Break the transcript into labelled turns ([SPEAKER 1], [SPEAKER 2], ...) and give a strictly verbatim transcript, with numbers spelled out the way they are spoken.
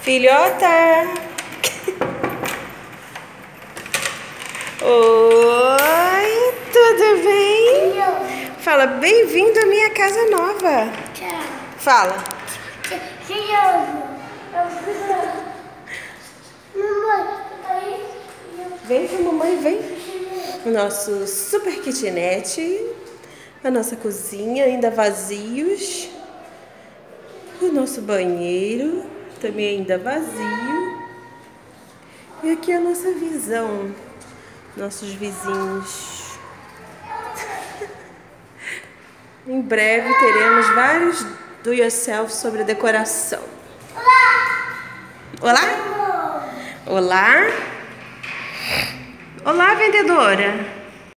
[SPEAKER 1] Filhota! Oi, tudo bem?
[SPEAKER 2] Eu.
[SPEAKER 1] Fala, bem-vindo à minha casa nova.
[SPEAKER 2] Tchau.
[SPEAKER 1] Fala.
[SPEAKER 2] Mamãe, aí.
[SPEAKER 1] Vem com a mamãe, vem. O nosso super kitnet. A nossa cozinha ainda vazios. O nosso banheiro também ainda vazio. E aqui a nossa visão. Nossos vizinhos. Em breve teremos vários do yourself sobre decoração. Olá? Olá? Olá, vendedora.